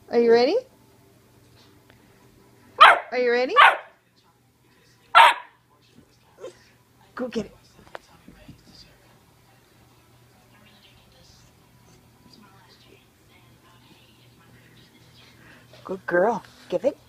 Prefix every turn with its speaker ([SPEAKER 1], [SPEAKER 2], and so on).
[SPEAKER 1] Are you ready? Are you ready? Go get it. Good girl. Give it.